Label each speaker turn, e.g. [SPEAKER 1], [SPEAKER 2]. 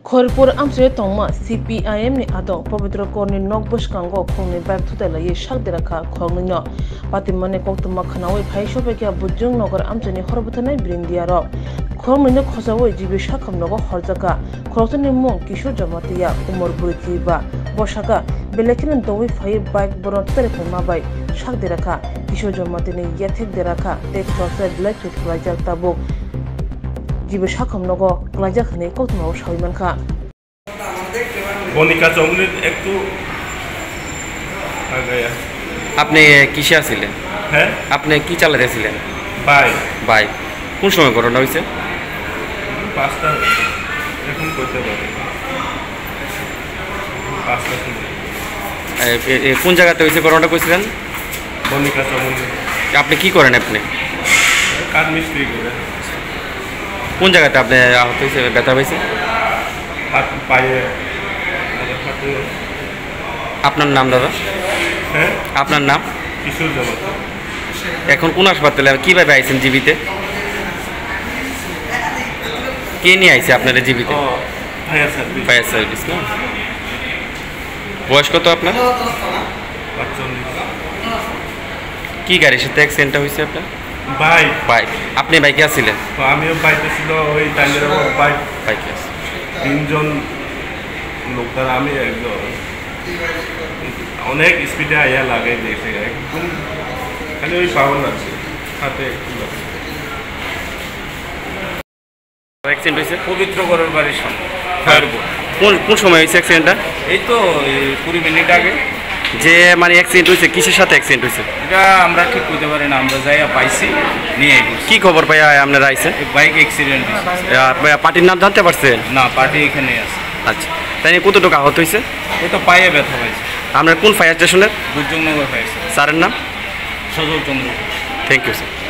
[SPEAKER 1] Khorpur amsre tongma CPIM ni adong pavitra korni nokbush kango khongni bag thutela ye shakderakha khongno patimane koktuma khanawi phaishobe kya bujung nogar amchani horbuthanai brindiaro khongni khosawo jibi shakhamnogo horjaka khorotni mung kishor jamatiya umar buritiba boshaka belekin dowi phai bike borotere phamabai shakderakha kishor jamatini yathek derakha tek chose black to rajal tabuk jibe shakhamnogo glajakhni koktuma shaimanka
[SPEAKER 2] বনিকা Chowmuhani একটু
[SPEAKER 3] আপনি কিসে আছিলেন?
[SPEAKER 2] হ্যাঁ,
[SPEAKER 3] আপনি কি চালাতেছিলেন?
[SPEAKER 2] Bike.
[SPEAKER 3] কোন সময় ঘটনা হয়েছে?
[SPEAKER 2] 5টা এখন করতে পারি 5টা
[SPEAKER 3] কোন জায়গাতে হয়েছে ঘটনাটা কইছিলেন?
[SPEAKER 2] বনিকা চৌমুনি।
[SPEAKER 3] আপনি কি করেন? আপনি
[SPEAKER 2] কাঠ মিস্ত্রি করে।
[SPEAKER 3] কোন জায়গাতে আপনি আহত হয়েছে, ব্যথা হয়েছে?
[SPEAKER 2] হাত পায়ে।
[SPEAKER 3] আপনার নাম দাদা?
[SPEAKER 2] হ্যাঁ,
[SPEAKER 3] আপনার নাম?
[SPEAKER 2] কিশোর জামাত।
[SPEAKER 3] এখন কোন হাসপাতালে কিভাবে আইছেন জীবিতে? কে নিয়ে আইছে আপনারা জীবিতে? ফায়ার সার্ভিস না? বয়স কত আপনার?
[SPEAKER 2] 45।
[SPEAKER 3] কি গাড়ির সাথে অ্যাক্সিডেন্টটা হয়েছে আপনার? বাইক। আপনি বাইকে আসছিলেন?
[SPEAKER 2] আমিও বাইকে ছিল, ওই টাইমের
[SPEAKER 3] বাইকে আছে
[SPEAKER 2] 3জন লোক, তার আমি একজন। অনেক স্পিডে আইয়া লাগে দেখে একদম খালি ওই পাওয়ার আছে হাতে একটু
[SPEAKER 3] অ্যাক্সিডেন্ট হয়েছে
[SPEAKER 2] পবিত্র করার বাড়ির সামনে।
[SPEAKER 3] কোন সময় হয়েছে অ্যাক্সিডেন্টটা?
[SPEAKER 2] এই তো 20 মিনিট আগে।
[SPEAKER 3] যে মানে অ্যাক্সিডেন্ট হয়েছে কিসের সাথে অ্যাক্সিডেন্ট হয়েছে?
[SPEAKER 2] এটা আমরা ঠিক করতে পারি না, আমরা যাইয়া পাইছি নিয়ে
[SPEAKER 3] কি খবর পাই আপনারা আইছেন?
[SPEAKER 2] বাইক অ্যাক্সিডেন্ট হয়েছে।
[SPEAKER 3] পার্টির নাম জানতে পারছেন?
[SPEAKER 2] না, পার্টি এখানে আছে।
[SPEAKER 3] আচ্ছা, তাই নিয়ে কতটুকু আহত হয়েছে?
[SPEAKER 2] এই তো পায়ে ব্যথা পাইছে।
[SPEAKER 3] আপনার কোন ফায়ার স্টেশনের?
[SPEAKER 2] Durjognagar fire station.
[SPEAKER 3] স্যারের নাম?
[SPEAKER 2] Sajal Chandra.
[SPEAKER 3] Thank you sir.